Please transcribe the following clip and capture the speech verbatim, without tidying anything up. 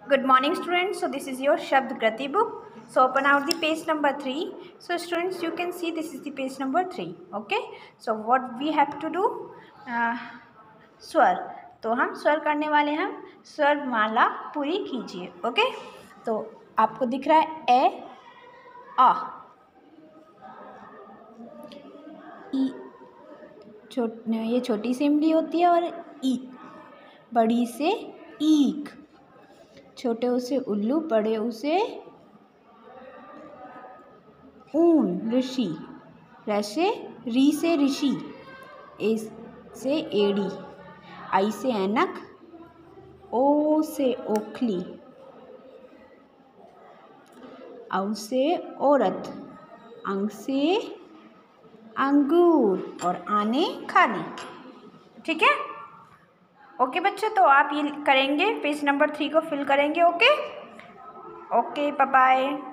Good morning, students. So this is your Shabd Krati book. So open out the page number three. So students, you can see this is the page number three. Okay. So what we have to do? Uh, स्वर. तो हम स्वर करने वाले हैं. हम स्वर माला पूरी कीजिए. ओके. तो आपको दिख रहा है ए, आ, ई. छोट ये छोटी सी इमली होती है. और ई बड़ी से ईक. छोटे उसे उल्लू, बड़े उसे ऊन, ऋषि. र से री से ऋषि. ए से एड़ी. आई से ऐनक. ओ से ओखली. औ से औरत. अंग से अंगूर. और आने खाली. ठीक है. ओके बच्चे, तो आप ये करेंगे, पेज नंबर थ्री को फिल करेंगे. Okay okay, bye bye.